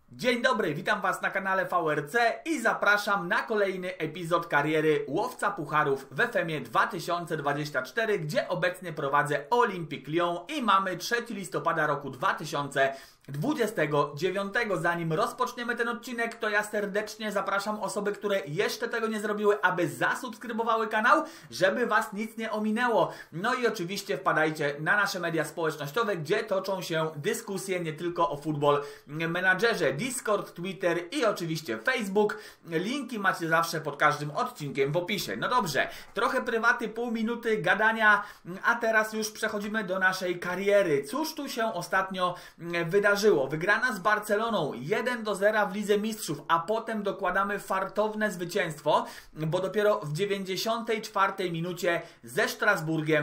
Dzień dobry, witam Was na kanale VRC i zapraszam na kolejny epizod kariery łowca pucharów w FM-ie 2024, gdzie obecnie prowadzę Olympique Lyon i mamy 3 listopada roku 2029. Zanim rozpoczniemy ten odcinek, to ja serdecznie zapraszam osoby, które jeszcze tego nie zrobiły, aby zasubskrybowały kanał, żeby Was nic nie ominęło. No i oczywiście wpadajcie na nasze media społecznościowe, gdzie toczą się dyskusje nie tylko o Football Managerze. Discord, Twitter i oczywiście Facebook. Linki macie zawsze pod każdym odcinkiem w opisie. No dobrze, trochę prywaty, pół minuty gadania, a teraz już przechodzimy do naszej kariery. Cóż tu się ostatnio wydarzyło? Wygrana z Barceloną 1-0 w Lidze Mistrzów, a potem dokładamy fartowne zwycięstwo, bo dopiero w 94 minucie ze Strasburgiem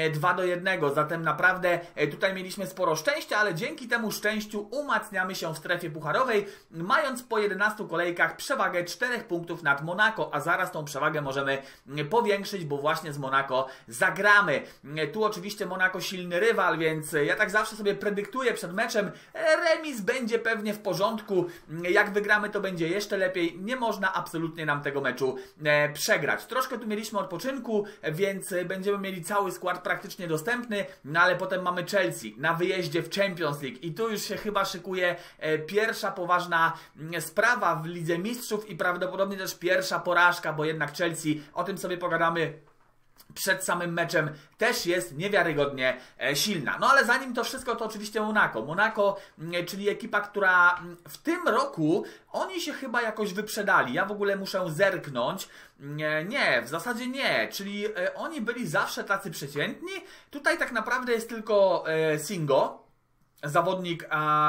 2-1. Zatem naprawdę tutaj mieliśmy sporo szczęścia, ale dzięki temu szczęściu umacniamy się w strefie pucharowej, mając po 11 kolejkach przewagę 4 punktów nad Monako, a zaraz tą przewagę możemy powiększyć, bo właśnie z Monako zagramy. Tu oczywiście Monako silny rywal, więc ja tak zawsze sobie predyktuję przed meczem, remis będzie pewnie w porządku, jak wygramy to będzie jeszcze lepiej, nie można absolutnie nam tego meczu przegrać. Troszkę tu mieliśmy odpoczynku, więc będziemy mieli cały skład praktycznie dostępny, no ale potem mamy Chelsea na wyjeździe w Champions League i tu już się chyba szykuje pierwsza poważna sprawa w Lidze Mistrzów i prawdopodobnie też pierwsza porażka, bo jednak Chelsea, o tym sobie pogadamy przed samym meczem, też jest niewiarygodnie silna. No ale zanim to wszystko, to oczywiście Monako. Monako, czyli ekipa, która w tym roku, oni się chyba jakoś wyprzedali. Ja w ogóle muszę zerknąć. Nie, w zasadzie nie. Czyli oni byli zawsze tacy przeciętni. Tutaj tak naprawdę jest tylko Singo, zawodnik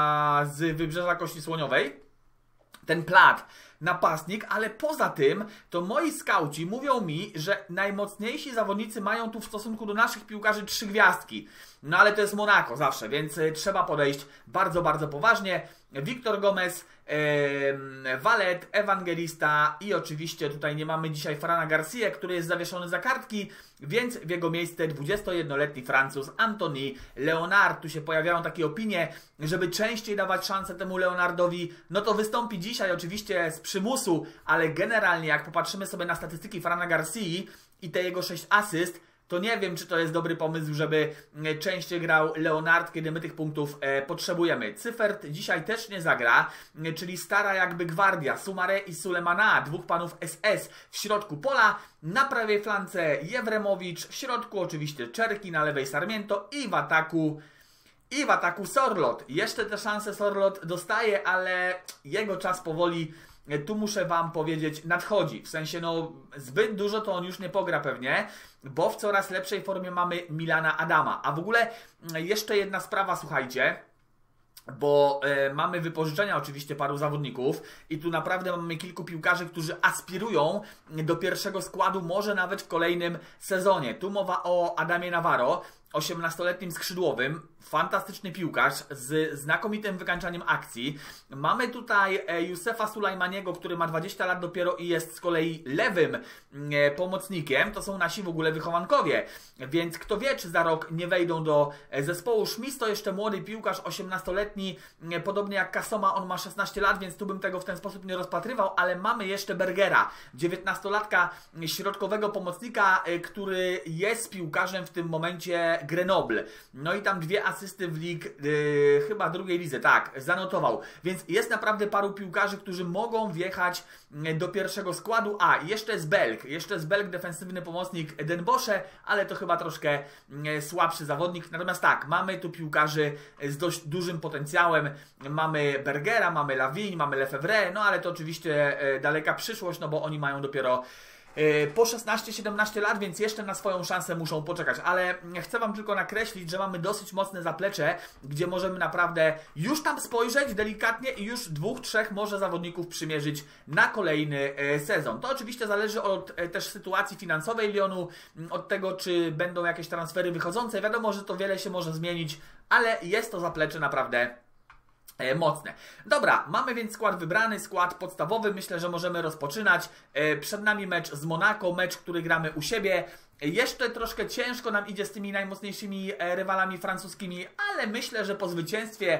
z Wybrzeża Kości Słoniowej. Ten Plat, napastnik, ale poza tym to moi skauci mówią mi, że najmocniejsi zawodnicy mają tu w stosunku do naszych piłkarzy 3 gwiazdki. No ale to jest Monako zawsze, więc trzeba podejść bardzo, bardzo poważnie. Wiktor Gomez, Walet, Evangelista i oczywiście tutaj nie mamy dzisiaj Frana Garcia, który jest zawieszony za kartki, więc w jego miejsce 21-letni Francuz Anthony Leonard. Tu się pojawiają takie opinie, żeby częściej dawać szansę temu Leonardowi. No to wystąpi dzisiaj oczywiście z przymusu, ale generalnie jak popatrzymy sobie na statystyki Frana Garcia i te jego 6 asyst, to nie wiem, czy to jest dobry pomysł, żeby częściej grał Leonard, kiedy my tych punktów potrzebujemy. Cyfert dzisiaj też nie zagra, czyli stara jakby gwardia, Sumare i Sulemana, dwóch panów SS w środku pola, na prawej flance Jewremowicz, w środku oczywiście Czerki, na lewej Sarmiento i w ataku Sorloth. Jeszcze te szanse Sorloth dostaje, ale jego czas powoli, tu muszę Wam powiedzieć, nadchodzi. W sensie, no, zbyt dużo to on już nie pogra pewnie, bo w coraz lepszej formie mamy Milana Adama. A w ogóle jeszcze jedna sprawa, słuchajcie, bo mamy wypożyczenia oczywiście paru zawodników i tu naprawdę mamy kilku piłkarzy, którzy aspirują do pierwszego składu, może nawet w kolejnym sezonie. Tu mowa o Adamie Navarro, 18-letnim skrzydłowym, fantastyczny piłkarz z znakomitym wykańczaniem akcji. Mamy tutaj Yousefa Sulajmaniego, który ma 20 lat dopiero i jest z kolei lewym pomocnikiem. To są nasi w ogóle wychowankowie, więc kto wie, czy za rok nie wejdą do zespołu. Schmiss to jeszcze młody piłkarz, 18-letni, podobnie jak Kasoma, on ma 16 lat, więc tu bym tego w ten sposób nie rozpatrywał, ale mamy jeszcze Bergera, 19-latka środkowego pomocnika, który jest piłkarzem w tym momencie Grenoble. No i tam 2 asysty w chyba drugiej lidze, tak, zanotował. Więc jest naprawdę paru piłkarzy, którzy mogą wjechać do pierwszego składu. A, jeszcze jest Belg, defensywny pomocnik Den Bosze, ale to chyba troszkę słabszy zawodnik. Natomiast tak, mamy tu piłkarzy z dość dużym potencjałem. Mamy Bergera, mamy Lavigne, mamy Lefebvre, no ale to oczywiście daleka przyszłość, no bo oni mają dopiero po 16-17 lat, więc jeszcze na swoją szansę muszą poczekać, ale chcę Wam tylko nakreślić, że mamy dosyć mocne zaplecze, gdzie możemy naprawdę już tam spojrzeć delikatnie i już 2-3 może zawodników przymierzyć na kolejny sezon. To oczywiście zależy od też sytuacji finansowej Lyonu, od tego, czy będą jakieś transfery wychodzące. Wiadomo, że to wiele się może zmienić, ale jest to zaplecze naprawdę mocne. Dobra, mamy więc skład wybrany, skład podstawowy. Myślę, że możemy rozpoczynać. Przed nami mecz z Monako, mecz, który gramy u siebie. Jeszcze troszkę ciężko nam idzie z tymi najmocniejszymi rywalami francuskimi, ale myślę, że po zwycięstwie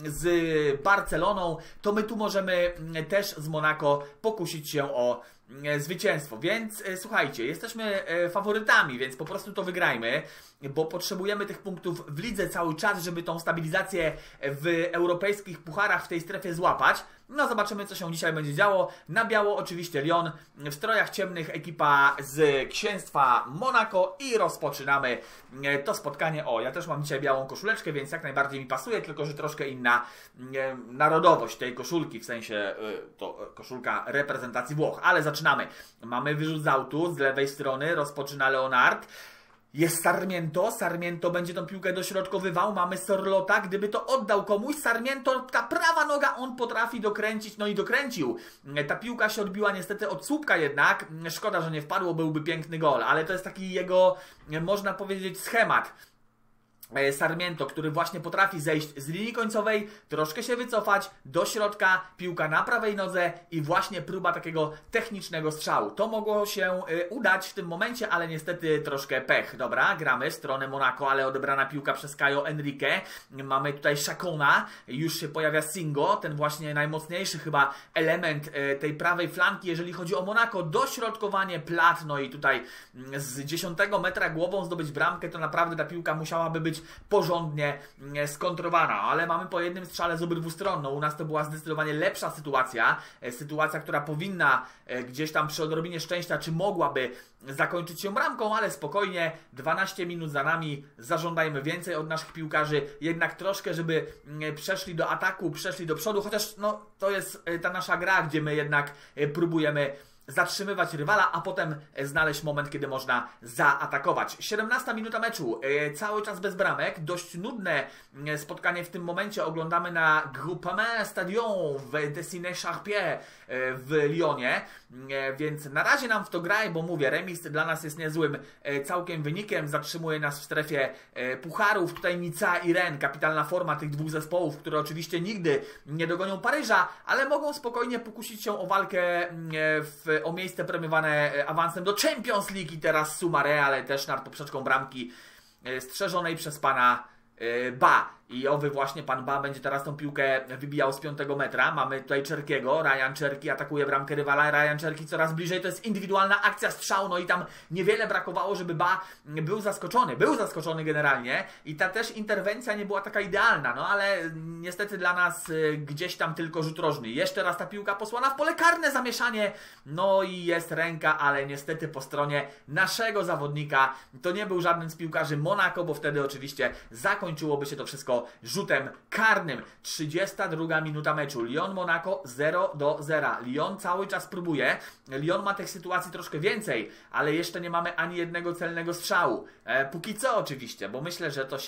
z Barceloną, to my tu możemy też z Monako pokusić się o zwycięstwo. Więc słuchajcie, jesteśmy faworytami, więc po prostu to wygrajmy, bo potrzebujemy tych punktów w lidze cały czas, żeby tą stabilizację w europejskich pucharach w tej strefie złapać. No zobaczymy, co się dzisiaj będzie działo. Na biało oczywiście Lyon, w strojach ciemnych ekipa z księstwa Monako i rozpoczynamy to spotkanie. O, ja też mam dzisiaj białą koszuleczkę, więc jak najbardziej mi pasuje, tylko że troszkę inna narodowość tej koszulki, w sensie to koszulka reprezentacji Włoch. Ale zaczynamy. Mamy wyrzut z autu, z lewej strony rozpoczyna Leonard. Jest Sarmiento, Sarmiento będzie tą piłkę dośrodkowywał, mamy Sorlota, gdyby to oddał komuś, Sarmiento, ta prawa noga, on potrafi dokręcić, no i dokręcił. Ta piłka się odbiła niestety od słupka jednak, szkoda, że nie wpadło, byłby piękny gol, ale to jest taki jego, można powiedzieć, schemat. Sarmiento, który właśnie potrafi zejść z linii końcowej, troszkę się wycofać, do środka, piłka na prawej nodze i właśnie próba takiego technicznego strzału. To mogło się udać w tym momencie, ale niestety troszkę pech. Dobra, gramy w stronę Monako, ale odebrana piłka przez Caio Henrique. Mamy tutaj Chacona, już się pojawia Singo, ten właśnie najmocniejszy chyba element tej prawej flanki, jeżeli chodzi o Monako. Dośrodkowanie, Plat, no i tutaj z 10 metra głową zdobyć bramkę, to naprawdę ta piłka musiałaby być porządnie skontrowana, ale mamy po jednym strzale z obydwu stron. No, u nas to była zdecydowanie lepsza sytuacja, która powinna gdzieś tam przy odrobinie szczęścia, czy mogłaby zakończyć się bramką, ale spokojnie, 12 minut za nami, zażądajmy więcej od naszych piłkarzy, jednak troszkę, żeby przeszli do ataku, przeszli do przodu, chociaż no, to jest ta nasza gra, gdzie my jednak próbujemy zatrzymywać rywala, a potem znaleźć moment, kiedy można zaatakować. 17 minuta meczu, cały czas bez bramek, dość nudne spotkanie w tym momencie oglądamy na Groupama Stadion w Dessines-Charpier w Lyonie, więc na razie nam w to gra, bo mówię, remis dla nas jest niezłym całkiem wynikiem, zatrzymuje nas w strefie pucharów, tutaj Nica i Rennes, kapitalna forma tych dwóch zespołów, które oczywiście nigdy nie dogonią Paryża, ale mogą spokojnie pokusić się o walkę o miejsce premiowane awansem do Champions League i teraz Soumaré, ale też nad poprzeczką bramki strzeżonej przez pana Ba. I owy właśnie pan Ba będzie teraz tą piłkę wybijał z 5 metra. Mamy tutaj Czerkiego, Ryan Czerki atakuje bramkę rywala, Ryan Czerki coraz bliżej, to jest indywidualna akcja strzału, no i tam niewiele brakowało, żeby Ba był zaskoczony generalnie i ta też interwencja nie była taka idealna, no ale niestety dla nas gdzieś tam tylko rzut rożny. Jeszcze raz ta piłka posłana w pole karne, zamieszanie, no i jest ręka, ale niestety po stronie naszego zawodnika. To nie był żaden z piłkarzy Monako, bo wtedy oczywiście zakończyłoby się to wszystko rzutem karnym. 32 minuta meczu. Lyon-Monako 0-0. Lyon cały czas próbuje. Lyon ma tych sytuacji troszkę więcej, ale jeszcze nie mamy ani jednego celnego strzału. Póki co oczywiście, bo myślę, że to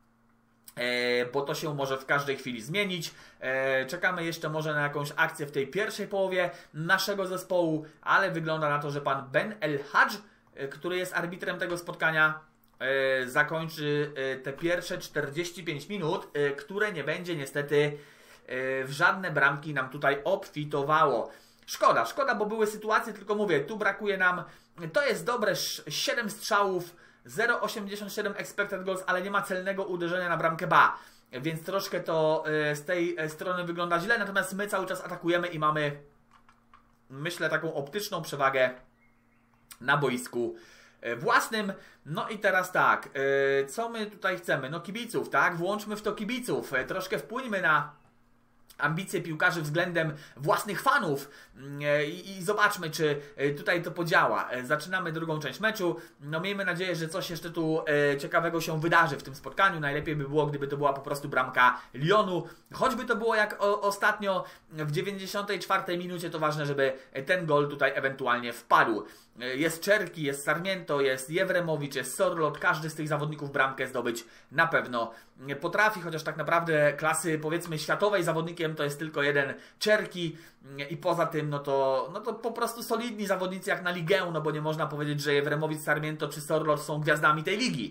się może w każdej chwili zmienić. Czekamy jeszcze może na jakąś akcję w tej pierwszej połowie naszego zespołu, ale wygląda na to, że pan Ben El Hadj, który jest arbitrem tego spotkania, zakończy te pierwsze 45 minut, które nie będzie niestety w żadne bramki nam tutaj obfitowało. Szkoda, bo były sytuacje, tylko mówię, tu brakuje nam, to jest dobre 7 strzałów, 0,87 expected goals, ale nie ma celnego uderzenia na bramkę Ba, więc troszkę to z tej strony wygląda źle, natomiast my cały czas atakujemy i mamy, myślę, taką optyczną przewagę na boisku własnym. No i teraz tak, co my tutaj chcemy? No kibiców, tak? Włączmy w to kibiców, troszkę wpłyńmy na ambicje piłkarzy względem własnych fanów i zobaczmy, czy tutaj to podziała. Zaczynamy drugą część meczu. No miejmy nadzieję, że coś jeszcze tu ciekawego się wydarzy w tym spotkaniu. Najlepiej by było, gdyby to była po prostu bramka Lyonu. Choćby to było jak ostatnio w 94 minucie, to ważne, żeby ten gol tutaj ewentualnie wpadł. Jest Czerki, jest Sarmiento, jest Jewremowicz, jest Sorlot. Każdy z tych zawodników bramkę zdobyć na pewno potrafi, chociaż tak naprawdę klasy powiedzmy światowej zawodnikiem to jest tylko jeden Czerki i poza tym no to po prostu solidni zawodnicy jak na ligę, no bo nie można powiedzieć, że Jewremowicz, Sarmiento czy Sorlot są gwiazdami tej ligi.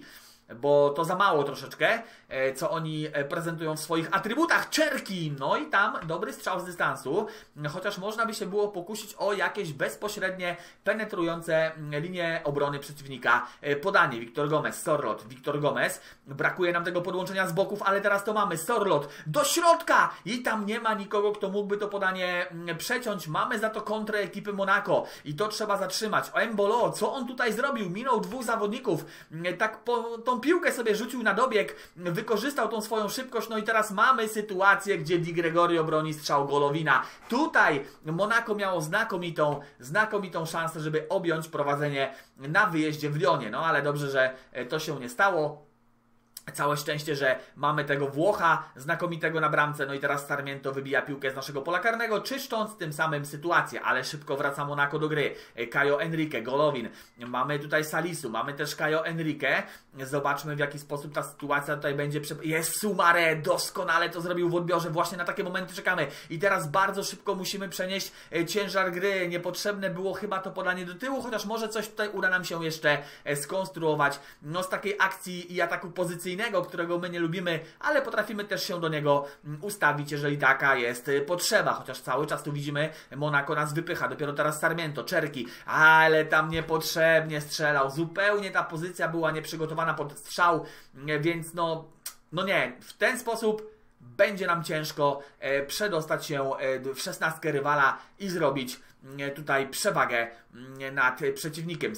bo to za mało troszeczkę, co oni prezentują w swoich atrybutach. Czerki! No i tam dobry strzał z dystansu, chociaż można by się było pokusić o jakieś bezpośrednie, penetrujące linię obrony przeciwnika podanie. Wiktor Gomez, Sorloth, Wiktor Gomez. Brakuje nam tego podłączenia z boków, ale teraz to mamy. Sorloth do środka i tam nie ma nikogo, kto mógłby to podanie przeciąć. Mamy za to kontrę ekipy Monaco i to trzeba zatrzymać. Embolo, co on tutaj zrobił? Minął dwóch zawodników, tak tą piłkę sobie rzucił na dobieg, wykorzystał tą swoją szybkość, no i teraz mamy sytuację, gdzie Di Gregorio broni strzał Golovina. Tutaj Monaco miało znakomitą szansę, żeby objąć prowadzenie na wyjeździe w Lyonie, no ale dobrze, że to się nie stało. Całe szczęście, że mamy tego Włocha znakomitego na bramce, no i teraz Sarmiento wybija piłkę z naszego pola karnego, czyszcząc tym samym sytuację, ale szybko wraca Monaco do gry. Caio Henrique, Golovin, mamy tutaj Salisu, mamy też Caio Henrique, zobaczmy w jaki sposób ta sytuacja tutaj będzie, jest Soumaré, doskonale to zrobił w odbiorze, właśnie na takie momenty czekamy i teraz bardzo szybko musimy przenieść ciężar gry, niepotrzebne było chyba to podanie do tyłu, chociaż może coś tutaj uda nam się jeszcze skonstruować, no z takiej akcji i ataku pozycyjnego, którego my nie lubimy, ale potrafimy też się do niego ustawić, jeżeli taka jest potrzeba, chociaż cały czas tu widzimy, Monaco nas wypycha, dopiero teraz Sarmiento, Czerki, ale tam niepotrzebnie strzelał, zupełnie ta pozycja była nieprzygotowana pod strzał, więc no nie, w ten sposób będzie nam ciężko przedostać się w 16 rywala i zrobić tutaj przewagę nad przeciwnikiem.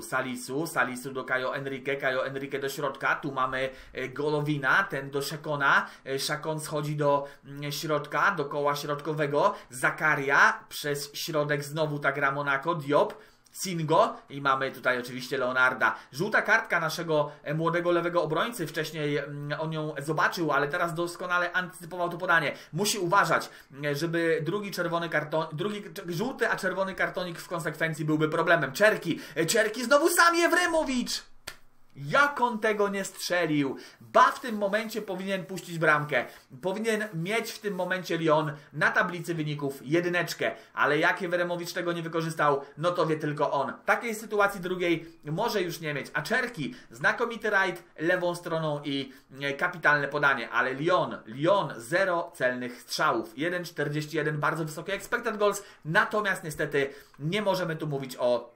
Salisu do Caio Henrique do środka, tu mamy Golovina, ten do Chacona, Chacon schodzi do środka, do koła środkowego, Zakaria, przez środek znowu ta gra Monaco, Diop, Singo i mamy tutaj oczywiście Leonarda. Żółta kartka naszego młodego lewego obrońcy, wcześniej on ją zobaczył, ale teraz doskonale antycypował to podanie. Musi uważać, żeby drugi żółty, a czerwony kartonik w konsekwencji byłby problemem. Czerki znowu sam Jewremowicz! Jak on tego nie strzelił? W tym momencie powinien puścić bramkę. Powinien mieć w tym momencie Lyon na tablicy wyników 1, ale jak Jewremowicz tego nie wykorzystał, no to wie tylko on. Takiej sytuacji drugiej może już nie mieć. A Czerki, znakomity rajd lewą stroną i kapitalne podanie, ale Lyon 0 celnych strzałów. 1,41, bardzo wysoki expected goals, natomiast niestety nie możemy tu mówić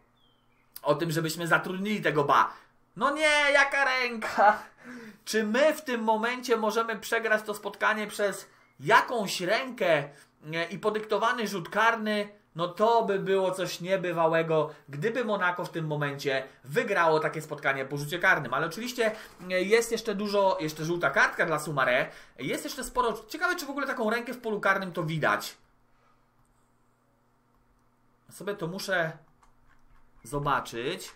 o tym, żebyśmy zatrudnili tego No nie, jaka ręka! Czy my w tym momencie możemy przegrać to spotkanie przez jakąś rękę i podyktowany rzut karny? No to by było coś niebywałego, gdyby Monaco w tym momencie wygrało takie spotkanie po rzucie karnym. Ale oczywiście jest jeszcze żółta kartka dla Soumaré. Jest jeszcze sporo... Ciekawe, czy w ogóle taką rękę w polu karnym to widać. Sobie to muszę zobaczyć.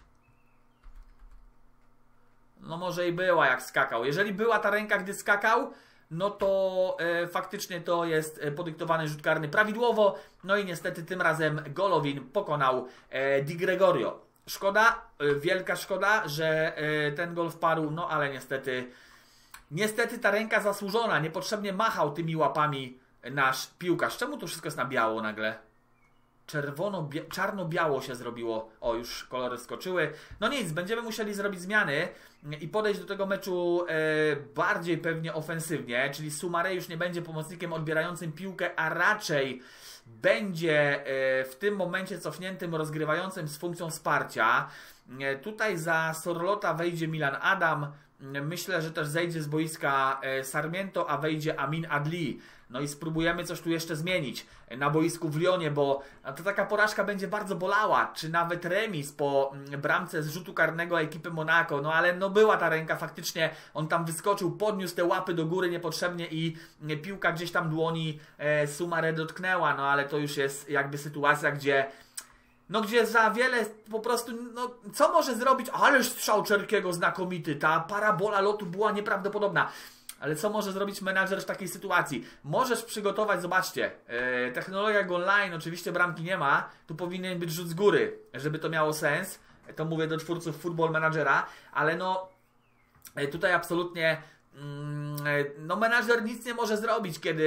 No może i była jak skakał. Jeżeli była ta ręka, gdy skakał, no to faktycznie to jest podyktowany rzut karny prawidłowo. No i niestety tym razem Golovin pokonał Di Gregorio. Szkoda, wielka szkoda, że ten gol wpadł, no ale niestety ta ręka zasłużona. Niepotrzebnie machał tymi łapami nasz piłkarz. Czemu to wszystko jest na biało nagle? Czarno-biało się zrobiło. O, już kolory skoczyły. No nic, będziemy musieli zrobić zmiany i podejść do tego meczu bardziej pewnie ofensywnie, czyli Soumaré już nie będzie pomocnikiem odbierającym piłkę, a raczej będzie w tym momencie cofniętym, rozgrywającym z funkcją wsparcia. Tutaj za Sorlotha wejdzie Milan Adam. Myślę, że też zejdzie z boiska Sarmiento, a wejdzie Amin Adli. No i spróbujemy coś tu jeszcze zmienić na boisku w Lyonie, bo to taka porażka będzie bardzo bolała, czy nawet remis po bramce z rzutu karnego ekipy Monaco, no ale no była ta ręka faktycznie, on tam wyskoczył, podniósł te łapy do góry niepotrzebnie i piłka gdzieś tam dłoni Soumaré dotknęła, no ale to już jest jakby sytuacja, gdzie za wiele po prostu, no co może zrobić? Ależ strzał Czerkiego znakomity, ta parabola lotu była nieprawdopodobna. Ale co może zrobić menadżer w takiej sytuacji? Możesz przygotować, zobaczcie, technologia goal line, oczywiście bramki nie ma, tu powinien być rzut z góry, żeby to miało sens. To mówię do twórców Football Managera, ale no tutaj absolutnie no menadżer nic nie może zrobić,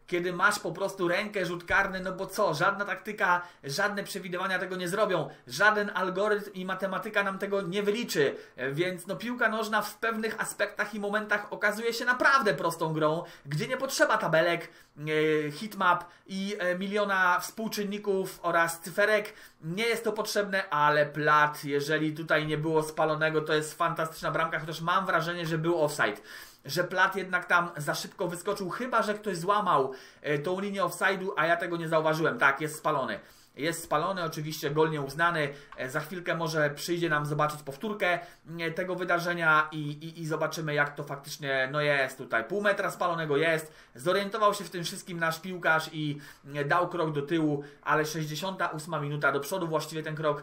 kiedy masz po prostu rękę, rzut karny, no bo co, żadna taktyka, żadne przewidywania tego nie zrobią, żaden algorytm i matematyka nam tego nie wyliczy, więc no piłka nożna w pewnych aspektach i momentach okazuje się naprawdę prostą grą, gdzie nie potrzeba tabelek, hitmap i miliona współczynników oraz cyferek. Nie jest to potrzebne, ale Plat, jeżeli tutaj nie było spalonego, to jest fantastyczna bramka, chociaż mam wrażenie, że był offside. Że Plat jednak tam za szybko wyskoczył, chyba że ktoś złamał tą linię offside'u, a ja tego nie zauważyłem. Tak, jest spalony. Jest spalony, oczywiście gol nieuznany. Za chwilkę może przyjdzie nam zobaczyć powtórkę tego wydarzenia i zobaczymy, jak to faktycznie no jest tutaj. Pół metra spalonego jest. Zorientował się w tym wszystkim nasz piłkarz i dał krok do tyłu, ale 68 minuta do przodu, właściwie ten krok.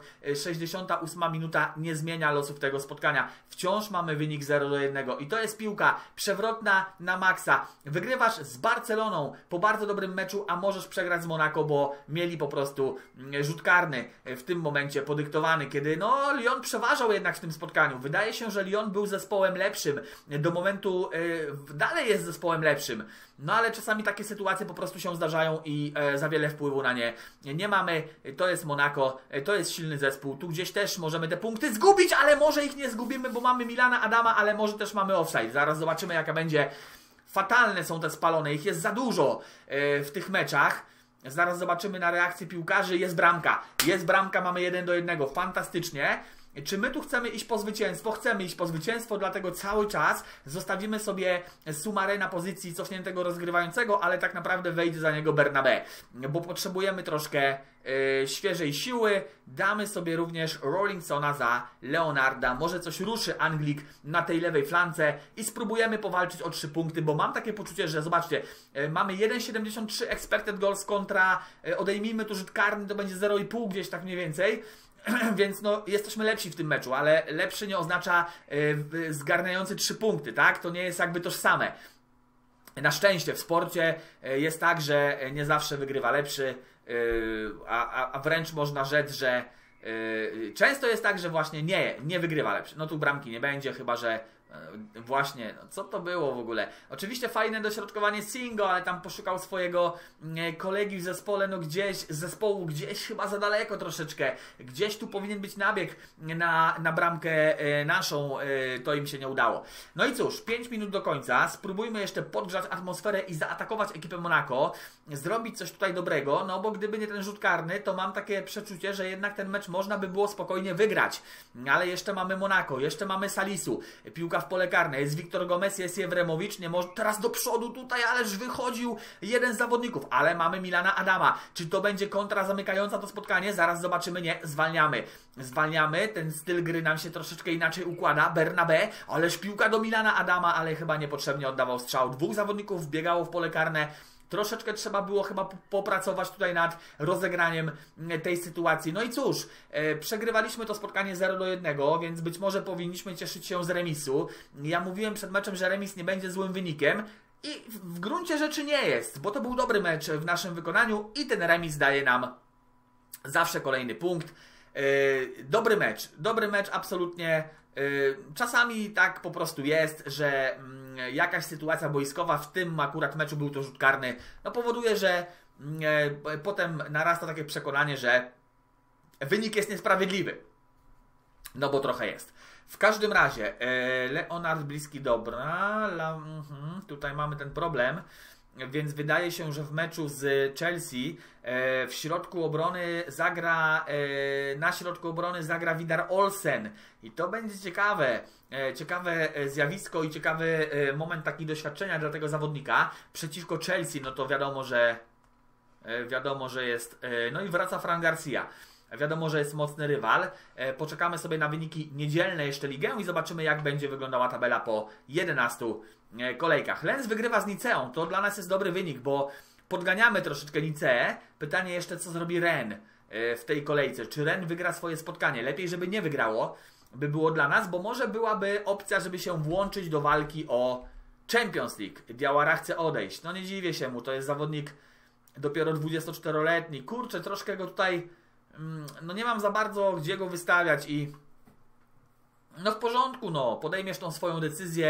68 minuta nie zmienia losów tego spotkania. Wciąż mamy wynik 0-1 i to jest piłka przewrotna na maksa. Wygrywasz z Barceloną po bardzo dobrym meczu, a możesz przegrać z Monaco, bo mieli po prostu rzut karny w tym momencie podyktowany, kiedy no Lyon przeważał jednak w tym spotkaniu. Wydaje się, że Lyon był zespołem lepszym. Do momentu dalej jest zespołem lepszym. No ale czasami takie sytuacje po prostu się zdarzają i za wiele wpływu na nie nie mamy. To jest Monaco, to jest silny zespół. Tu gdzieś też możemy te punkty zgubić, ale może ich nie zgubimy, bo mamy Milana Adama, ale może też mamy offside. Zaraz zobaczymy, jaka będzie. Fatalne są te spalone, ich jest za dużo w tych meczach. Zaraz zobaczymy na reakcję piłkarzy. Jest bramka, mamy 1-1, fantastycznie. Czy my tu chcemy iść po zwycięstwo? Chcemy iść po zwycięstwo, dlatego cały czas zostawimy sobie Soumaré na pozycji cofniętego rozgrywającego, ale tak naprawdę wejdzie za niego Bernabé, bo potrzebujemy troszkę świeżej siły. Damy sobie również Rollingsona za Leonarda. Może coś ruszy Anglik na tej lewej flance i spróbujemy powalczyć o 3 punkty, bo mam takie poczucie, że zobaczcie, mamy 1,73 expected goals kontra, odejmijmy tu rzut karny, to będzie 0,5 gdzieś tak mniej więcej. Więc no, jesteśmy lepsi w tym meczu, ale lepszy nie oznacza zgarniający 3 punkty, tak? To nie jest jakby tożsame. Na szczęście w sporcie jest tak, że nie zawsze wygrywa lepszy, a wręcz można rzec, że często jest tak, że właśnie nie wygrywa lepszy. No tu bramki nie będzie, chyba że właśnie, no co to było w ogóle? Oczywiście fajne dośrodkowanie Singo, ale tam poszukał swojego kolegi w zespole, no gdzieś z zespołu, gdzieś chyba za daleko troszeczkę. Gdzieś tu powinien być nabieg na bramkę naszą, to im się nie udało. No i cóż, 5 minut do końca, spróbujmy jeszcze podgrzać atmosferę i zaatakować ekipę Monaco, zrobić coś tutaj dobrego, no bo gdyby nie ten rzut karny, to mam takie przeczucie, że jednak ten mecz można by było spokojnie wygrać. Ale jeszcze mamy Monaco, jeszcze mamy Salisu, piłka w pole karne, jest Wiktor Gomez, jest Jewremowicz, nie może teraz do przodu tutaj, ależ wychodził jeden z zawodników, ale mamy Milana Adama. Czy to będzie kontra zamykająca to spotkanie? Zaraz zobaczymy, nie, zwalniamy, ten styl gry nam się troszeczkę inaczej układa, Bernabé, ależ piłka do Milana Adama, ale chyba niepotrzebnie oddawał strzał. 2 zawodników biegało w pole karne. Troszeczkę trzeba było chyba popracować tutaj nad rozegraniem tej sytuacji. No i cóż, przegrywaliśmy to spotkanie 0-1, więc być może powinniśmy cieszyć się z remisu. Ja mówiłem przed meczem, że remis nie będzie złym wynikiem i w gruncie rzeczy nie jest, bo to był dobry mecz w naszym wykonaniu i ten remis daje nam zawsze kolejny punkt. Dobry mecz absolutnie. Czasami tak po prostu jest, że jakaś sytuacja boiskowa, w tym akurat meczu był to rzut karny, no powoduje, że potem narasta takie przekonanie, że wynik jest niesprawiedliwy. No bo trochę jest. W każdym razie, Leonard bliski dobra, tutaj mamy ten problem. Więc wydaje się, że w meczu z Chelsea w środku obrony zagra, na środku obrony zagra Vidar Olsen. I to będzie ciekawe zjawisko i ciekawy moment taki doświadczenia dla tego zawodnika. Przeciwko Chelsea, no to wiadomo, że jest, no i wraca Fran Garcia. Wiadomo, że jest mocny rywal. Poczekamy sobie na wyniki niedzielne jeszcze ligę i zobaczymy, jak będzie wyglądała tabela po 11 kolejkach. Lens wygrywa z Niceą. To dla nas jest dobry wynik, bo podganiamy troszeczkę Niceę. Pytanie jeszcze, co zrobi Rennes w tej kolejce. Czy Rennes wygra swoje spotkanie? Lepiej, żeby nie wygrało, by było dla nas, bo może byłaby opcja, żeby się włączyć do walki o Champions League. Diawara chce odejść. No nie dziwię się mu, to jest zawodnik dopiero 24-letni. Kurczę, troszkę go tutaj... No nie mam za bardzo gdzie go wystawiać i no w porządku, no podejmiesz tą swoją decyzję,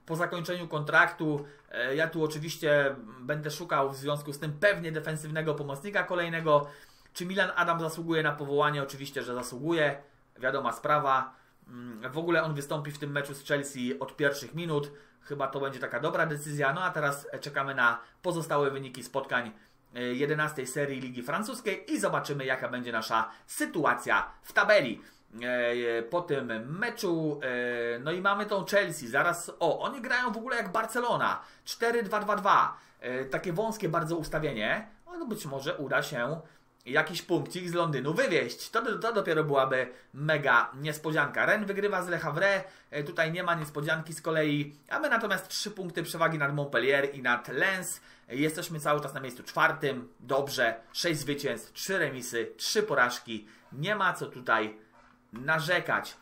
po zakończeniu kontraktu. Ja tu oczywiście będę szukał w związku z tym pewnie defensywnego pomocnika kolejnego. Czy Milan Adam zasługuje na powołanie? Oczywiście, że zasługuje. Wiadoma sprawa. W ogóle on wystąpi w tym meczu z Chelsea od pierwszych minut. Chyba to będzie taka dobra decyzja. No a teraz czekamy na pozostałe wyniki spotkań 11 serii Ligi Francuskiej i zobaczymy, jaka będzie nasza sytuacja w tabeli po tym meczu. No i mamy tą Chelsea. Zaraz, oni grają w ogóle jak Barcelona. 4-2-2-2. Takie wąskie bardzo ustawienie. No być może uda się jakiś punkcik z Londynu wywieźć. To dopiero byłaby mega niespodzianka. Rennes wygrywa z Le Havre. Tutaj nie ma niespodzianki z kolei. A my natomiast 3 punkty przewagi nad Montpellier i nad Lens. Jesteśmy cały czas na miejscu 4. Dobrze. 6 zwycięstw, 3 remisy, 3 porażki. Nie ma co tutaj narzekać.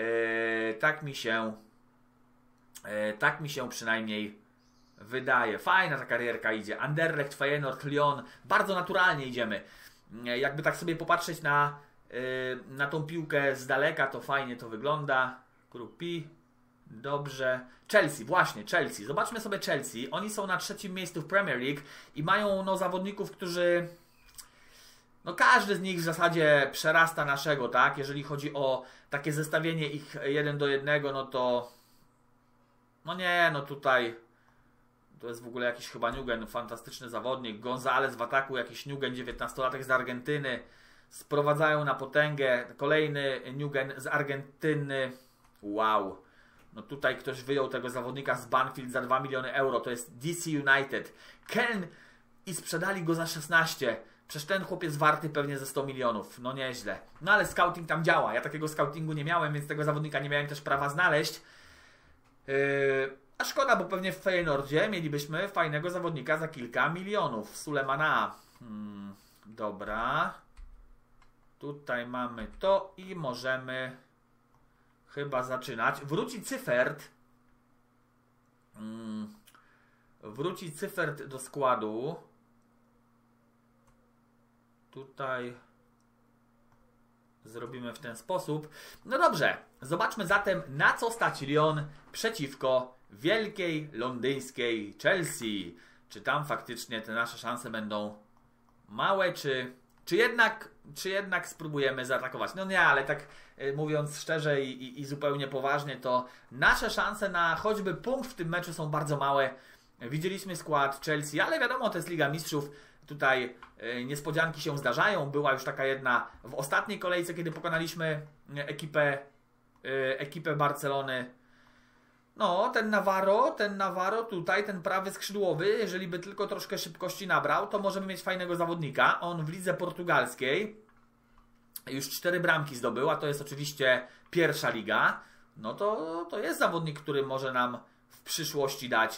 Tak mi się przynajmniej wydaje. Fajna ta karierka idzie. Anderlecht, Feyenoord, Lyon. Bardzo naturalnie idziemy. Jakby tak sobie popatrzeć na tą piłkę z daleka, to fajnie to wygląda. Krupi. Dobrze. Chelsea, właśnie Chelsea. Zobaczmy sobie Chelsea. Oni są na 3. miejscu w Premier League i mają zawodników, którzy... każdy z nich w zasadzie przerasta naszego, tak? Jeżeli chodzi o takie zestawienie ich 1 do 1, to... tutaj... To jest w ogóle jakiś chyba Nugent, fantastyczny zawodnik. González w ataku, jakiś Nugent, 19-latek z Argentyny. Sprowadzają na potęgę. Kolejny Nugent z Argentyny. Wow. Tutaj ktoś wyjął tego zawodnika z Banfield za 2 miliony euro. To jest DC United. Ken i sprzedali go za 16. Przecież ten chłopiec warty pewnie ze 100 milionów. Nieźle. Ale scouting tam działa. Ja takiego scoutingu nie miałem, więc tego zawodnika nie miałem też prawa znaleźć. A szkoda, bo pewnie w Feyenoordzie mielibyśmy fajnego zawodnika za kilka milionów. Sulemana. Dobra. Tutaj mamy to i możemy chyba zaczynać. Wróci Cyfert. Wróci Cyfert do składu. Tutaj zrobimy w ten sposób. Dobrze. Zobaczmy zatem, na co stać Lyon przeciwko wielkiej londyńskiej Chelsea. Czy tam faktycznie te nasze szanse będą małe, czy jednak spróbujemy zaatakować? Nie, ale tak mówiąc szczerze i zupełnie poważnie, to nasze szanse na choćby punkt w tym meczu są bardzo małe. Widzieliśmy skład Chelsea, ale wiadomo, to jest Liga Mistrzów. Tutaj niespodzianki się zdarzają. Była już taka jedna w ostatniej kolejce, kiedy pokonaliśmy ekipę Barcelony. Ten Navarro tutaj, ten prawy skrzydłowy, jeżeli by tylko troszkę szybkości nabrał, to możemy mieć fajnego zawodnika. On w lidze portugalskiej już 4 bramki zdobył, a to jest oczywiście pierwsza liga. To jest zawodnik, który może nam w przyszłości dać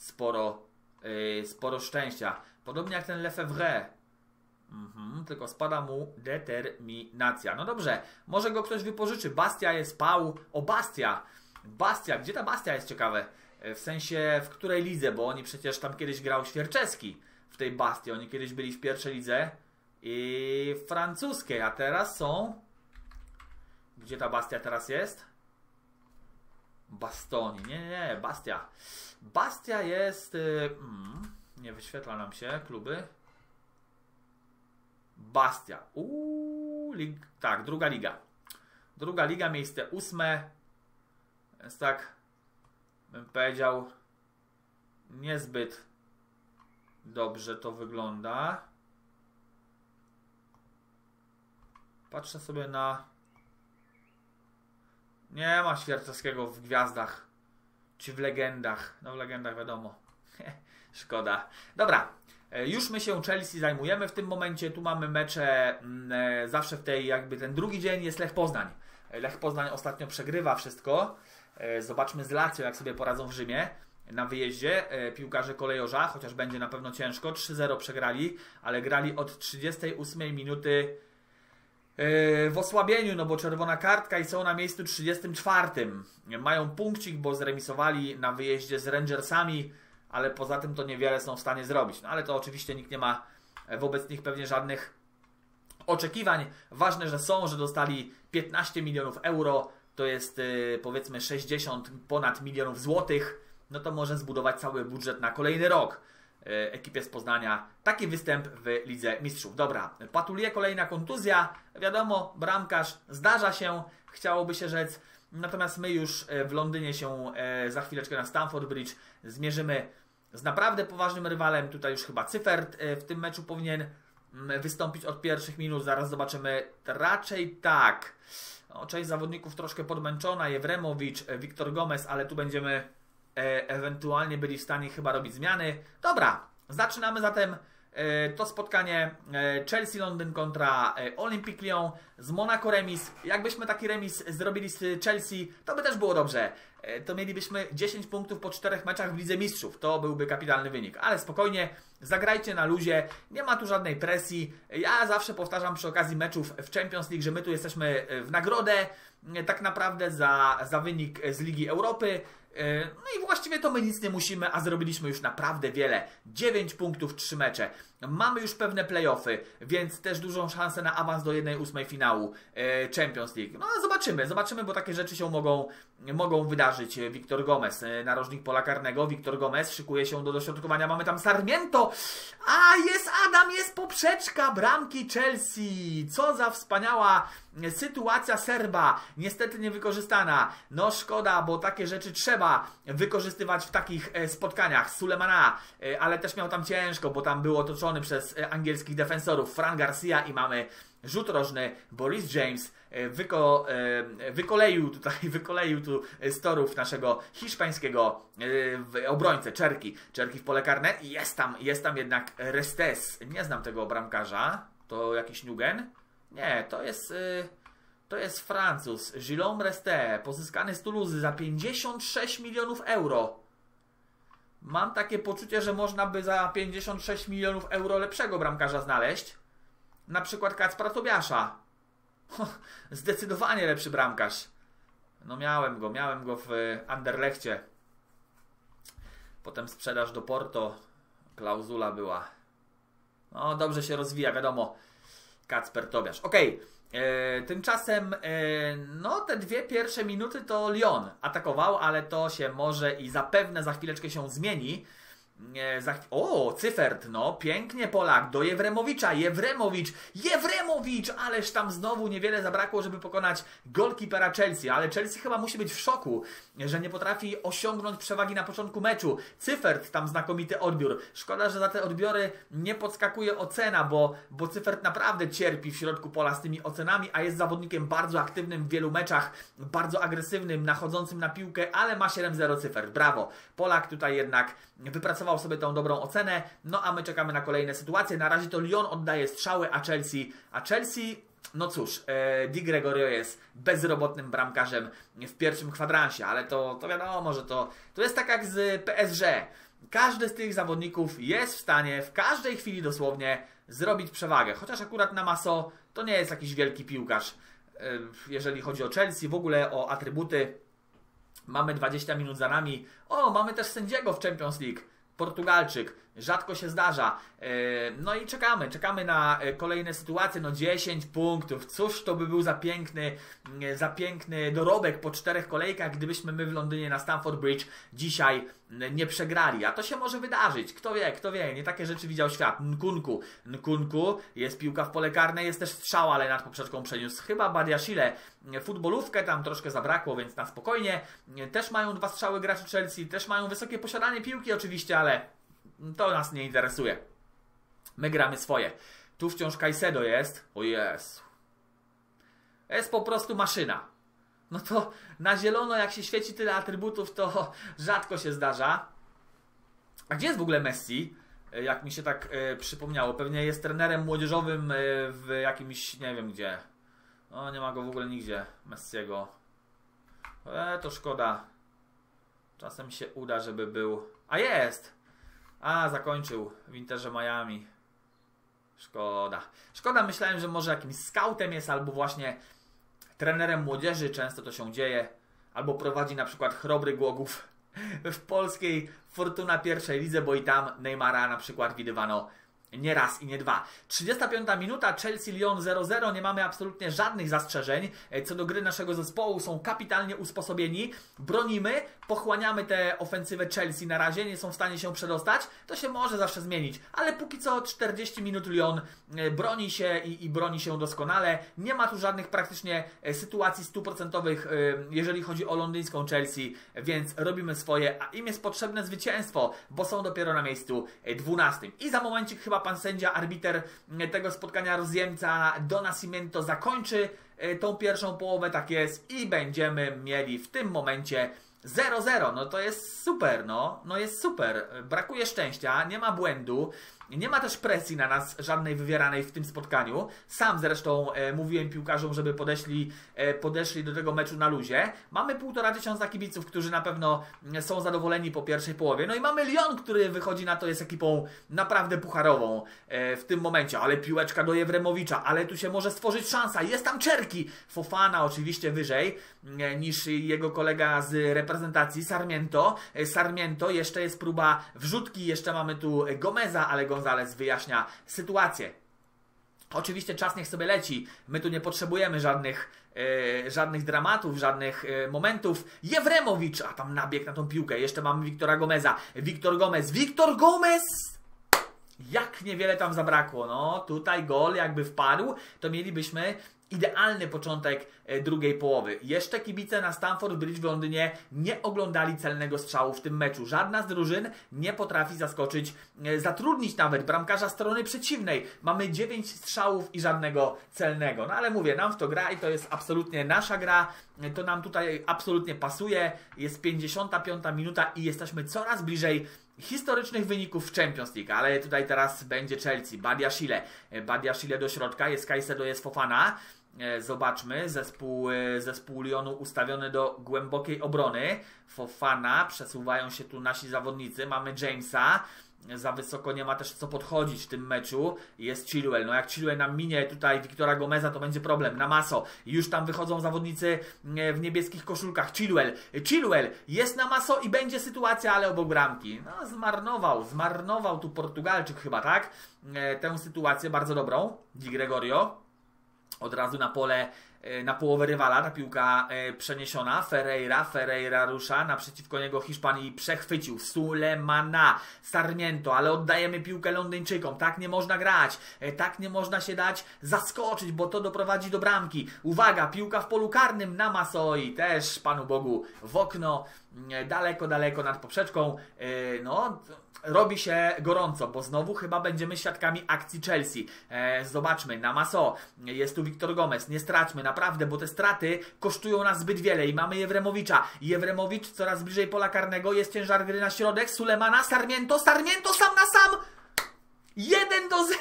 sporo szczęścia. Podobnie jak ten Lefebvre. Tylko spada mu determinacja. Dobrze, może go ktoś wypożyczy. Bastia jest pał. Bastia, gdzie ta Bastia jest ciekawe? W sensie, w której lidze? Bo oni przecież tam kiedyś grał Świerczewski w tej Bastii. Oni kiedyś byli w pierwszej lidze i francuskiej, a teraz są... Gdzie ta Bastia teraz jest? Bastoni. Nie, Bastia. Bastia jest... nie wyświetla nam się kluby. Bastia. Tak, druga liga. Druga liga, miejsce 8. Więc tak bym powiedział, niezbyt dobrze to wygląda. Patrzę sobie na... Nie ma Świerczewskiego w Gwiazdach. Czy w Legendach. W Legendach wiadomo. Szkoda. Dobra. Już my się Chelsea zajmujemy w tym momencie. Tu mamy mecze zawsze w tej ten drugi dzień jest Lech Poznań. Lech Poznań ostatnio przegrywa wszystko. Zobaczmy z Lazio, jak sobie poradzą w Rzymie na wyjeździe. Piłkarze kolejorza, chociaż będzie na pewno ciężko. 3-0 przegrali, ale grali od 38 minuty w osłabieniu, bo czerwona kartka i są na miejscu 34. Mają punkcik, bo zremisowali na wyjeździe z Rangersami, ale poza tym to niewiele są w stanie zrobić. Ale to oczywiście nikt nie ma wobec nich pewnie żadnych oczekiwań. Ważne, że dostali 15 milionów euro. To jest powiedzmy 60 ponad milionów złotych. no to może zbudować cały budżet na kolejny rok ekipie z Poznania. Taki występ w Lidze Mistrzów. Dobra, Patulie, kolejna kontuzja. Wiadomo, bramkarz, zdarza się, chciałoby się rzec. Natomiast my już w Londynie się za chwileczkę na Stamford Bridge zmierzymy z naprawdę poważnym rywalem. Tutaj już chyba Cyfert w tym meczu powinien wystąpić od pierwszych minut. Zaraz zobaczymy. Raczej tak. No, część zawodników troszkę podmęczona. Jewremowicz, Wiktor Gomez, ale tu będziemy ewentualnie byli w stanie chyba robić zmiany. Dobra, zaczynamy zatem to spotkanie Chelsea Londyn kontra Olympique Lyon. Z Monaco remis. Jakbyśmy taki remis zrobili z Chelsea, to by też było dobrze. To mielibyśmy 10 punktów po 4 meczach w Lidze Mistrzów. To byłby kapitalny wynik. Ale spokojnie, zagrajcie na luzie. Nie ma tu żadnej presji. Ja zawsze powtarzam przy okazji meczów w Champions League, że my tu jesteśmy w nagrodę tak naprawdę za wynik z Ligi Europy. No i właściwie to my nic nie musimy, a zrobiliśmy już naprawdę wiele. 9 punktów, 3 mecze. Mamy już pewne play-offy, więc też dużą szansę na awans do 1/8 finału Champions League. No zobaczymy, bo takie rzeczy się mogą wydarzyć. Wiktor Gomez, narożnik pola karnego. Wiktor Gomez szykuje się do dośrodkowania. Mamy tam Sarmiento. A jest Adam, jest poprzeczka bramki Chelsea. Co za wspaniała sytuacja Serba. Niestety niewykorzystana. No szkoda, bo takie rzeczy trzeba wykorzystywać w takich spotkaniach. Sulemana, ale też miał tam ciężko, bo tam był otoczony przez angielskich defensorów. Fran Garcia i mamy rzut rożny. Boris James wykoleił tu z torów naszego hiszpańskiego obrońcę, Czerki w pole karne. Jest tam jednak Restes. Nie znam tego bramkarza. To jakiś Nugen? Nie, to jest Francuz. Guillaume Restes, pozyskany z Toulouse za 56 milionów euro. Mam takie poczucie, że można by za 56 milionów euro lepszego bramkarza znaleźć. Na przykład Kacpra Tobiasza. Zdecydowanie lepszy bramkarz. No miałem go w Anderlechcie. Potem sprzedaż do Porto. Klauzula była. No dobrze się rozwija, wiadomo. Kacper Tobiasz. Okej. Tymczasem no te 2 pierwsze minuty to Lyon atakował, ale to się może i zapewne za chwileczkę się zmieni. O, Cyfert, no pięknie Polak, do Jewremowicza, Jewremowicz, ależ tam znowu niewiele zabrakło, żeby pokonać golkipera Chelsea, ale Chelsea chyba musi być w szoku, że nie potrafi osiągnąć przewagi na początku meczu. Cyfert, tam znakomity odbiór, szkoda, że za te odbiory nie podskakuje ocena, bo Cyfert naprawdę cierpi w środku pola z tymi ocenami, a jest zawodnikiem bardzo aktywnym w wielu meczach, bardzo agresywnym, nachodzącym na piłkę, ale ma 7-0 Cyfert, brawo. Polak tutaj jednak wypracował sobie tą dobrą ocenę, no a my czekamy na kolejne sytuacje. Na razie to Lyon oddaje strzały, a Chelsea, no cóż, Di Gregorio jest bezrobotnym bramkarzem w pierwszym kwadransie, ale to wiadomo, że to jest tak jak z PSG. Każdy z tych zawodników jest w stanie w każdej chwili dosłownie zrobić przewagę, chociaż akurat na Maso to nie jest jakiś wielki piłkarz, jeżeli chodzi o Chelsea, w ogóle o atrybuty. Mamy 20 minut za nami. O, mamy też sędziego w Champions League. Portugalczyk. Rzadko się zdarza. No i czekamy na kolejne sytuacje. No 10 punktów. Cóż to by był za piękny dorobek po 4 kolejkach, gdybyśmy my w Londynie na Stamford Bridge dzisiaj nie przegrali. A to się może wydarzyć. Kto wie. Nie takie rzeczy widział świat. Nkunku. Jest piłka w pole karne. Jest też strzał, ale nad poprzeczką przeniósł chyba Badiashile. Futbolówkę tam troszkę zabrakło, więc na spokojnie. Też mają 2 strzały graczy Chelsea. Też mają wysokie posiadanie piłki oczywiście, ale to nas nie interesuje. My gramy swoje. Tu wciąż Caicedo jest. O Jezu. Jest po prostu maszyna. No to na zielono jak się świeci tyle atrybutów, to rzadko się zdarza. A gdzie jest w ogóle Messi? Jak mi się tak przypomniało. Pewnie jest trenerem młodzieżowym w jakimś, nie wiem gdzie. O, nie ma go w ogóle nigdzie. Messiego. To szkoda. Czasem się uda, żeby był... A jest! A, zakończył w Interze Miami. Szkoda, myślałem, że może jakimś scoutem jest, albo właśnie trenerem młodzieży, często to się dzieje. Albo prowadzi na przykład Chrobry Głogów w polskiej Fortuna pierwszej lidze, bo i tam Neymara na przykład widywano nie raz i nie dwa. 35 minuta, Chelsea-Lyon 0-0, nie mamy absolutnie żadnych zastrzeżeń co do gry naszego zespołu, są kapitalnie usposobieni, bronimy, pochłaniamy tę ofensywę Chelsea na razie, nie są w stanie się przedostać, to się może zawsze zmienić, ale póki co 40 minut Lyon broni się i broni się doskonale, nie ma tu żadnych praktycznie sytuacji 100%, jeżeli chodzi o londyńską Chelsea, więc robimy swoje, a im jest potrzebne zwycięstwo, bo są dopiero na miejscu 12. I za momencik chyba pan sędzia, arbiter tego spotkania, rozjemca Do Nascimento zakończy tą pierwszą połowę, tak jest, i będziemy mieli w tym momencie 0-0, no to jest super, no jest super, brakuje szczęścia, nie ma błędu, nie ma też presji na nas żadnej wywieranej w tym spotkaniu. Sam zresztą mówiłem piłkarzom, żeby podeszli do tego meczu na luzie. Mamy 1500 kibiców, którzy na pewno są zadowoleni po pierwszej połowie. No i mamy Lyon, który wychodzi na to, jest ekipą naprawdę pucharową w tym momencie. Ale piłeczka do Jewremowicza, ale tu się może stworzyć szansa. Jest tam Czerki. Fofana oczywiście wyżej niż jego kolega z reprezentacji, Sarmiento. Sarmiento, jeszcze jest próba wrzutki, jeszcze mamy tu Gomeza, ale González wyjaśnia sytuację. Oczywiście czas niech sobie leci. My tu nie potrzebujemy żadnych dramatów, żadnych momentów. Jewremowicz, a tam nabieg na tą piłkę. Jeszcze mamy Wiktora Gomeza. Wiktor Gomez! Jak niewiele tam zabrakło. No tutaj gol jakby wpadł, to mielibyśmy idealny początek drugiej połowy. Jeszcze kibice na Stamford Bridge w Londynie nie oglądali celnego strzału w tym meczu. Żadna z drużyn nie potrafi zaskoczyć, zatrudnić nawet bramkarza strony przeciwnej. Mamy 9 strzałów i żadnego celnego. No ale mówię, nam w to gra i to jest absolutnie nasza gra. To nam tutaj absolutnie pasuje. Jest 55 minuta i jesteśmy coraz bliżej historycznych wyników w Champions League, ale tutaj teraz będzie Chelsea, Badiashile do środka, jest Caicedo, jest Fofana. Zobaczmy, zespół Lyonu ustawiony do głębokiej obrony. Fofana, przesuwają się tu nasi zawodnicy, mamy Jamesa. Za wysoko nie ma też co podchodzić w tym meczu. Jest Chilwell. No jak Chilwell nam minie tutaj Wiktora Gomeza, to będzie problem. Namaso. Już tam wychodzą zawodnicy w niebieskich koszulkach. Chilwell jest Namaso i będzie sytuacja, ale obok bramki. No zmarnował tu Portugalczyk chyba, tak? Tę sytuację bardzo dobrą. Di Gregorio. Od razu na połowę rywala, ta piłka przeniesiona. Ferreira rusza, naprzeciwko niego Hiszpanii przechwycił Sulemana, Sarmiento, ale oddajemy piłkę Londyńczykom. Tak nie można grać, tak nie można się dać zaskoczyć, bo to doprowadzi do bramki. Uwaga, piłka w polu karnym na Masoi, też Panu Bogu w okno, daleko nad poprzeczką. No, robi się gorąco, bo znowu chyba będziemy świadkami akcji Chelsea. Zobaczmy, Namaso, jest tu Wiktor Gomez, nie straćmy, naprawdę, bo te straty kosztują nas zbyt wiele i mamy Jewremowicza. Jewremowicz coraz bliżej pola karnego, jest ciężar gry na środek, Sulemana, Sarmiento sam na sam! 1-0!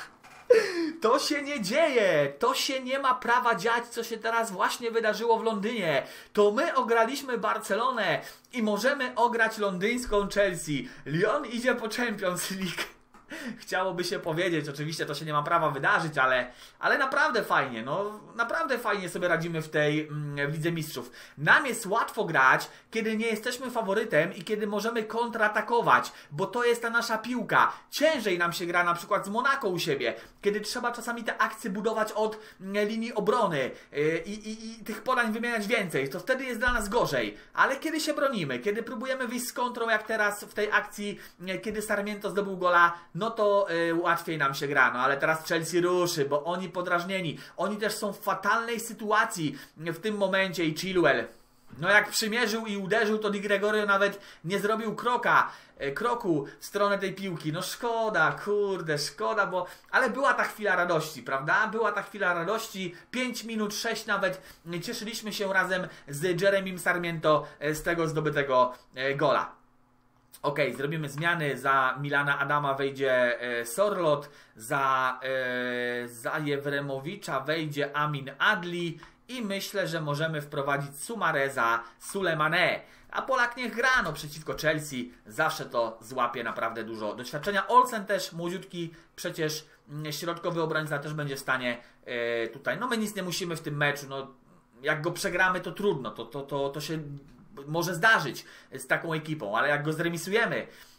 To się nie dzieje, to się nie ma prawa dziać, co się teraz właśnie wydarzyło w Londynie. To my ograliśmy Barcelonę i możemy ograć londyńską Chelsea. Lyon idzie po Champions League. Chciałoby się powiedzieć, oczywiście to się nie ma prawa wydarzyć, ale naprawdę fajnie, no naprawdę fajnie sobie radzimy w tej Lidze Mistrzów. Nam jest łatwo grać, kiedy nie jesteśmy faworytem i kiedy możemy kontratakować, bo to jest ta nasza piłka. Ciężej nam się gra na przykład z Monaco u siebie, kiedy trzeba czasami te akcje budować od linii obrony i tych podań wymieniać więcej, to wtedy jest dla nas gorzej. Ale kiedy się bronimy, kiedy próbujemy wyjść z kontrą, jak teraz w tej akcji, kiedy Sarmiento zdobył gola, no to łatwiej nam się gra. No ale teraz Chelsea ruszy, bo oni podrażnieni. Oni też są w fatalnej sytuacji w tym momencie i Chilwell. No jak przymierzył i uderzył, to Di Gregorio nawet nie zrobił kroku w stronę tej piłki. No szkoda, kurde, szkoda, bo... Ale była ta chwila radości, prawda? Była ta chwila radości. 5 minut, 6 nawet. Cieszyliśmy się razem z Jeremym Sarmiento z tego zdobytego gola. Ok, zrobimy zmiany. Za Milana Adama wejdzie Sorloth, za Jewremowicza wejdzie Amin Adli i myślę, że możemy wprowadzić Sumareza, Sulemane. A Polak niech gra, no przeciwko Chelsea zawsze to złapie naprawdę dużo doświadczenia. Olsen też młodziutki, przecież środkowy obrońca też będzie w stanie tutaj, no my nic nie musimy w tym meczu, no jak go przegramy to trudno, to się może zdarzyć z taką ekipą, ale jak go zremisujemy,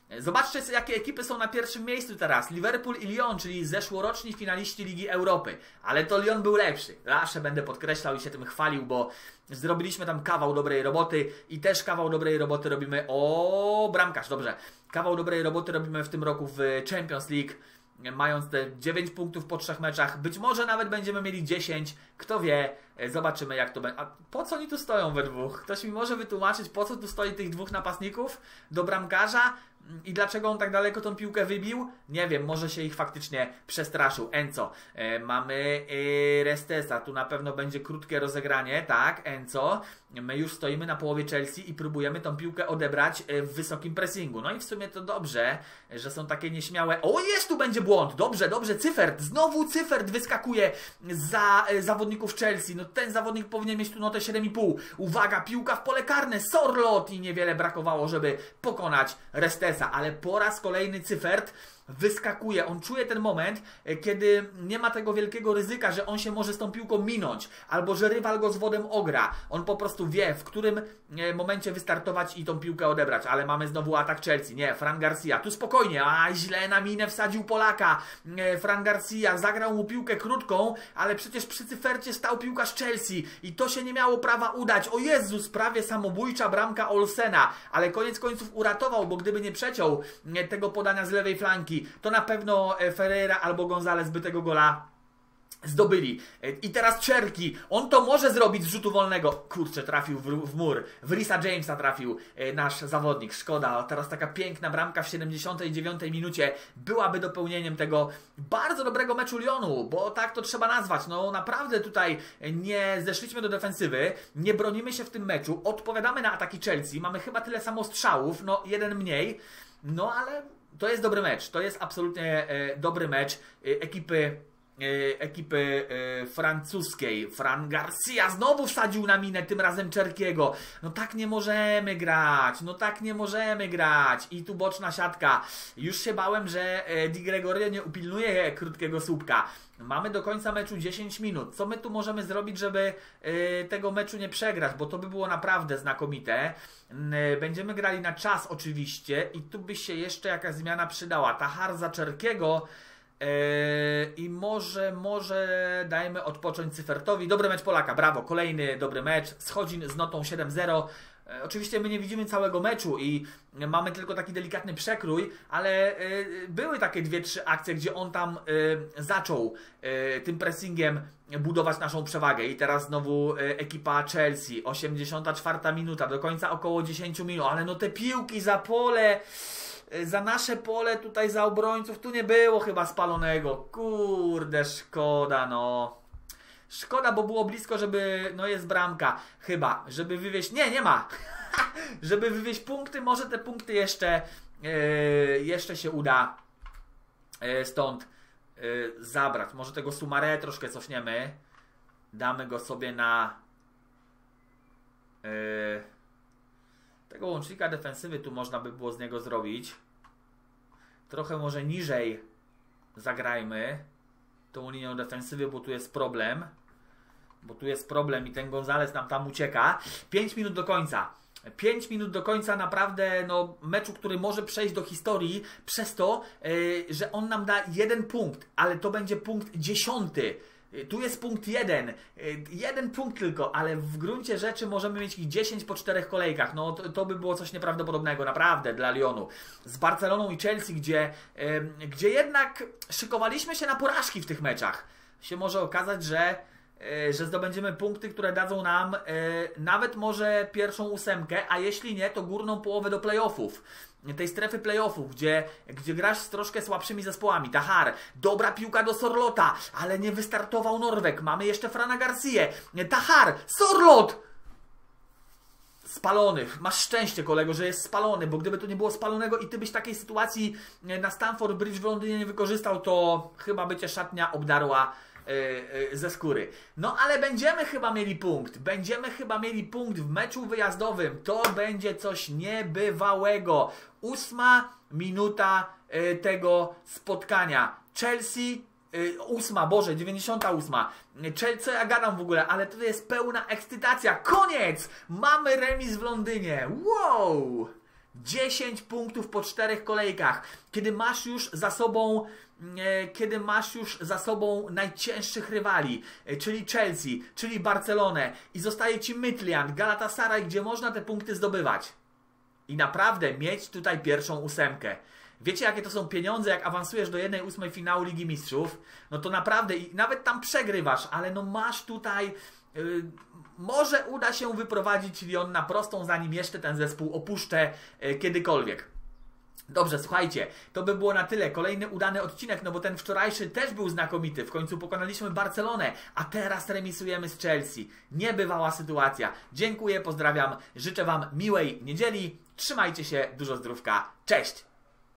Zobaczcie, jakie ekipy są na pierwszym miejscu teraz. Liverpool i Lyon, czyli zeszłoroczni finaliści Ligi Europy. Ale to Lyon był lepszy. Zawsze będę podkreślał i się tym chwalił, bo zrobiliśmy tam kawał dobrej roboty i też kawał dobrej roboty robimy... O, bramkarz, dobrze. Kawał dobrej roboty robimy w tym roku w Champions League, mając te 9 punktów po 3 meczach. Być może nawet będziemy mieli 10. Kto wie, zobaczymy jak to będzie. A po co oni tu stoją we dwóch? Ktoś mi może wytłumaczyć, po co tu stoi tych dwóch napastników do bramkarza? I dlaczego on tak daleko tą piłkę wybił? Nie wiem, może się ich faktycznie przestraszył. Enzo. Mamy Restesa. Tu na pewno będzie krótkie rozegranie. Tak, Enzo. My już stoimy na połowie Chelsea i próbujemy tą piłkę odebrać w wysokim pressingu. No i w sumie to dobrze, że są takie nieśmiałe... O, jest, tu będzie błąd! Dobrze, dobrze, Cyfert. Znowu Cyfert wyskakuje za zawodników Chelsea. No ten zawodnik powinien mieć tu notę 7,5. Uwaga, piłka w pole karne. Sorlot i niewiele brakowało, żeby pokonać Restesa. Ale po raz kolejny Cyfert wyskakuje. On czuje ten moment, kiedy nie ma tego wielkiego ryzyka, że on się może z tą piłką minąć, albo że rywal go z wodem ogra. On po prostu wie, w którym momencie wystartować i tą piłkę odebrać. Ale mamy znowu atak Chelsea. Nie, Fran Garcia. Tu spokojnie. A, źle na minę wsadził Polaka. Fran Garcia zagrał mu piłkę krótką, ale przecież przy Cyfercie stał piłkarz Chelsea i to się nie miało prawa udać. O Jezus, prawie samobójcza bramka Olsena, ale koniec końców uratował, bo gdyby nie przeciął tego podania z lewej flanki, to na pewno Ferreira albo Gonzalez by tego gola zdobyli. I teraz Czerki. On to może zrobić z rzutu wolnego. Kurczę, trafił w mur. W Risa Jamesa trafił nasz zawodnik. Szkoda. Teraz taka piękna bramka w 79 minucie byłaby dopełnieniem tego bardzo dobrego meczu Lyonu, bo tak to trzeba nazwać. No naprawdę tutaj nie zeszliśmy do defensywy, nie bronimy się w tym meczu, odpowiadamy na ataki Chelsea. Mamy chyba tyle samo strzałów, no jeden mniej. No ale to jest dobry mecz. To jest absolutnie dobry mecz ekipy francuskiej. Fran Garcia znowu wsadził na minę, tym razem Czerkiego. No tak nie możemy grać. No tak nie możemy grać. I tu boczna siatka. Już się bałem, że Di Gregorio nie upilnuje krótkiego słupka. Mamy do końca meczu 10 minut. Co my tu możemy zrobić, żeby tego meczu nie przegrać? Bo to by było naprawdę znakomite. Będziemy grali na czas oczywiście. I tu by się jeszcze jakaś zmiana przydała. Tahar za Czerkiego. I może dajmy odpocząć Cyfertowi. Dobry mecz Polaka, brawo, kolejny dobry mecz. Schodzin z notą 7-0. Oczywiście my nie widzimy całego meczu i mamy tylko taki delikatny przekrój, ale były takie 2-3 akcje, gdzie on tam zaczął tym pressingiem budować naszą przewagę. I teraz znowu ekipa Chelsea, 84 minuta, do końca około 10 minut, ale no te piłki za pole... Za nasze pole, tutaj za obrońców, tu nie było chyba spalonego. Kurde, szkoda, no. Szkoda, bo było blisko, żeby... No jest bramka. Chyba, żeby wywieźć... Nie ma. Żeby wywieźć punkty, może te punkty jeszcze się uda stąd zabrać. Może tego Sumaré troszkę cofniemy. Damy go sobie na... Tego łącznika defensywy tu można by było z niego zrobić. Trochę może niżej zagrajmy tą linią defensywy, bo tu jest problem. I ten Gonzalez nam tam ucieka. 5 minut do końca. 5 minut do końca naprawdę no, meczu, który może przejść do historii przez to, że on nam da 1 punkt, ale to będzie punkt 10. Tu jest punkt 1. 1 punkt tylko, ale w gruncie rzeczy możemy mieć ich 10 po 4 kolejkach. No to by było coś nieprawdopodobnego, naprawdę, dla Lyonu. Z Barceloną i Chelsea, gdzie jednak szykowaliśmy się na porażki w tych meczach. Się może okazać, że zdobędziemy punkty, które dadzą nam nawet może pierwszą 8, a jeśli nie, to górną połowę do playoffów. Tej strefy playoffów, gdzie grasz z troszkę słabszymi zespołami. Tahar, dobra piłka do Sorlota, ale nie wystartował Norweg. Mamy jeszcze Frana Garcię. Tahar, Sorlot! Spalony. Masz szczęście, kolego, że jest spalony, bo gdyby tu nie było spalonego i ty byś takiej sytuacji na Stamford Bridge w Londynie nie wykorzystał, to chyba by cię szatnia obdarła ze skóry. No ale będziemy chyba mieli punkt. Będziemy chyba mieli punkt w meczu wyjazdowym. To będzie coś niebywałego. 8 minuta tego spotkania. Chelsea 98. Co ja gadam w ogóle, ale to jest pełna ekscytacja. Koniec! Mamy remis w Londynie. Wow! 10 punktów po 4 kolejkach. Kiedy masz już za sobą najcięższych rywali, czyli Chelsea, czyli Barcelonę i zostaje ci Midtjylland, Galatasaray, gdzie można te punkty zdobywać. I naprawdę mieć tutaj pierwszą 8. Wiecie, jakie to są pieniądze, jak awansujesz do 1/8 finału Ligi Mistrzów? No to naprawdę, i nawet tam przegrywasz, ale no masz tutaj... może uda się wyprowadzić Lyon na prostą, zanim jeszcze ten zespół opuszczę kiedykolwiek. Dobrze, słuchajcie, to by było na tyle. Kolejny udany odcinek, no bo ten wczorajszy też był znakomity. W końcu pokonaliśmy Barcelonę, a teraz remisujemy z Chelsea. Niebywała sytuacja. Dziękuję, pozdrawiam, życzę Wam miłej niedzieli. Trzymajcie się, dużo zdrówka. Cześć!